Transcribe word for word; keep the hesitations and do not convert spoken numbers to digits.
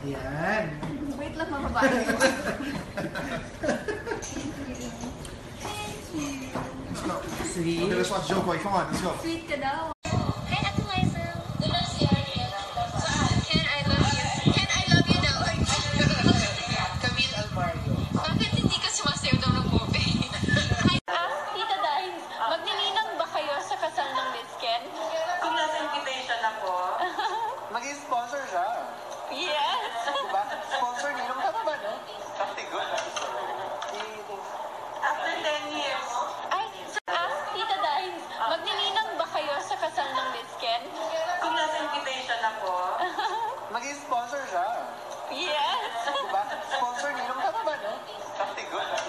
Ayan. Wait lang, mga babae. Let's go. Sweet. Okay, let's watch Joe Boy. Come on, let's go. Sweet ka daw. Hey, Ate Liza. Can I love you? Can I love you daw? Camille Almario. Bakit hindi ka sumasayaw daw ng bobe? Ah, Tita Dai, magnininang ba kayo sa kasal ng Miss Ken? Kung nasa invitation ako, Maging sponsor siya. Yes! Diba? Sponsor ninong tama ba, no? Katigon. after ten years, Ay, ah, Tita Dai, magnininang ba kayo sa kasal ng Miss Ken? kung nasa invitation ako, Maging sponsor siya. Yes! Diba? Sponsor ninong tama ba, no? Katigon.